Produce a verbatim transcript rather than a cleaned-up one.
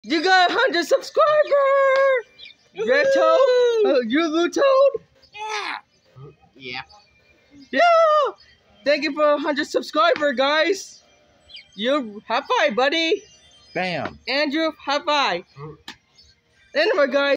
You got a hundred subscribers! Red Toad? Uh, you Blue Toad? Yeah. Yeah. Yeah! Thank you for a hundred subscribers, guys! You, high five, buddy! Bam. Andrew, high five! Anyway, guys.